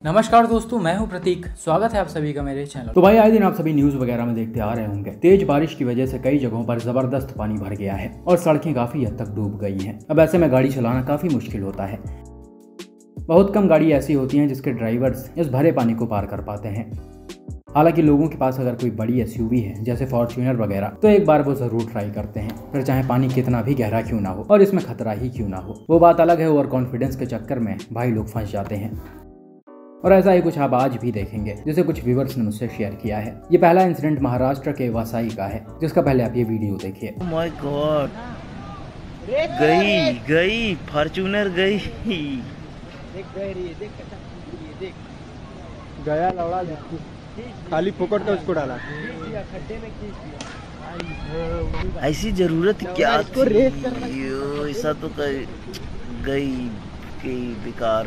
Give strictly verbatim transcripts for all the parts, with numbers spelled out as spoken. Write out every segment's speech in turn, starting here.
नमस्कार दोस्तों, मैं हूं प्रतीक। स्वागत है आप सभी का मेरे चैनल। तो भाई आए दिन आप सभी न्यूज वगैरह में देखते आ रहे होंगे, तेज बारिश की वजह से कई जगहों पर जबरदस्त पानी भर गया है और सड़कें काफी हद तक डूब गई हैं। अब ऐसे में गाड़ी चलाना काफी मुश्किल होता है। बहुत कम गाड़ी ऐसी होती हैं जिसके ड्राइवर्स इस भरे पानी को पार कर पाते हैं। हालांकि लोगों के पास अगर कोई बड़ी एसयूवी है जैसे फॉर्च्यूनर वगैरह, तो एक बार वो जरूर ट्राई करते हैं, फिर चाहे पानी कितना भी गहरा क्यों ना हो और इसमें खतरा ही क्यों ना हो। वो बात अलग है, ओवर कॉन्फिडेंस के चक्कर में भाई लोग फंस जाते हैं। और ऐसा ही कुछ आप आज भी देखेंगे, जिसे कुछ व्यूअर्स ने मुझसे शेयर किया है। ये पहला इंसिडेंट महाराष्ट्र के वासाई का है, जिसका पहले आप ये वीडियो देखिए। Oh my God! गई गई फॉर्च्यूनर गई। देख गई देख देख गया लौड़ा खाली फोकट का उसको डाला खड्डे में खींच दिया। ऐसी जरूरत क्या थी? ऐसा तो गई गई बेकार।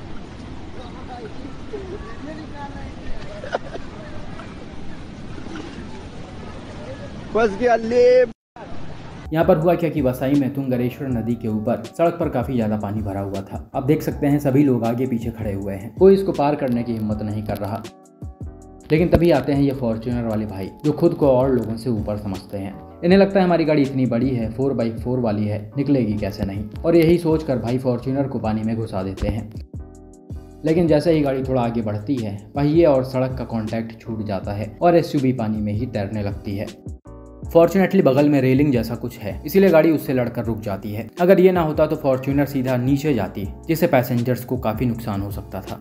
बस गया ले। यहाँ पर हुआ क्या कि वसाई में तुंगरेश्वर नदी के ऊपर सड़क पर काफी ज्यादा पानी भरा हुआ था। आप देख सकते हैं सभी लोग आगे पीछे खड़े हुए हैं, कोई इसको पार करने की हिम्मत नहीं कर रहा। लेकिन तभी आते हैं ये फॉर्च्यूनर वाले भाई, जो खुद को और लोगों से ऊपर समझते हैं। इन्हें लगता है हमारी गाड़ी इतनी बड़ी है, फोर बाई फोर वाली है, निकलेगी कैसे नहीं, और यही सोचकर भाई फॉर्च्यूनर को पानी में घुसा देते हैं। लेकिन जैसे ही गाड़ी थोड़ा आगे बढ़ती है, पहिए और सड़क का कांटेक्ट छूट जाता है और एसयूवी पानी में ही तैरने लगती है। फॉर्चुनेटली बगल में रेलिंग जैसा कुछ है, इसीलिए गाड़ी उससे लड़कर रुक जाती है। अगर ये ना होता तो फॉर्च्यूनर सीधा नीचे जाती, जिससे पैसेंजर्स को काफी नुकसान हो सकता था।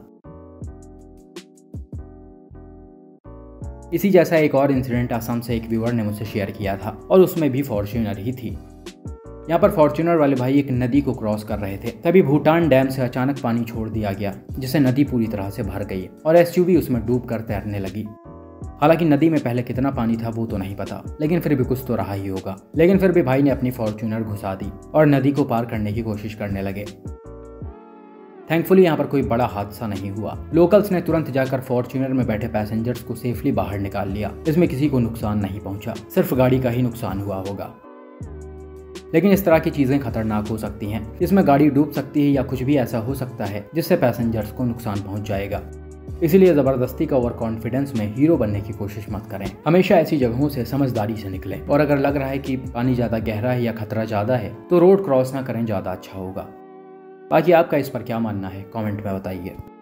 इसी जैसा एक और इंसिडेंट असम से एक व्यूअर ने मुझसे शेयर किया था, और उसमें भी फॉर्च्यूनर ही थी। यहाँ पर फॉर्च्यूनर वाले भाई एक नदी को क्रॉस कर रहे थे, तभी भूटान डैम से अचानक पानी छोड़ दिया गया, जिससे नदी पूरी तरह से भर गई और एसयूवी उसमें डूब कर तैरने लगी। हालांकि नदी में पहले कितना पानी था वो तो नहीं पता, लेकिन फिर भी कुछ तो रहा ही होगा। लेकिन फिर भी भाई ने अपनी फॉर्च्यूनर घुसा दी और नदी को पार करने की कोशिश करने लगे। थैंकफुली यहाँ पर कोई बड़ा हादसा नहीं हुआ। लोकल्स ने तुरंत जाकर फॉर्च्यूनर में बैठे पैसेंजर्स को सेफली बाहर निकाल लिया। इसमें किसी को नुकसान नहीं पहुंचा, सिर्फ गाड़ी का ही नुकसान हुआ होगा। लेकिन इस तरह की चीजें खतरनाक हो सकती हैं। इसमें गाड़ी डूब सकती है या कुछ भी ऐसा हो सकता है जिससे पैसेंजर्स को नुकसान पहुंच जाएगा। इसीलिए जबरदस्ती का ओवर कॉन्फिडेंस में हीरो बनने की कोशिश मत करें। हमेशा ऐसी जगहों से समझदारी से निकलें, और अगर लग रहा है कि पानी ज्यादा गहरा है या खतरा ज्यादा है तो रोड क्रॉस ना करें, ज्यादा अच्छा होगा। बाकी आपका इस पर क्या मानना है कमेंट में बताइए।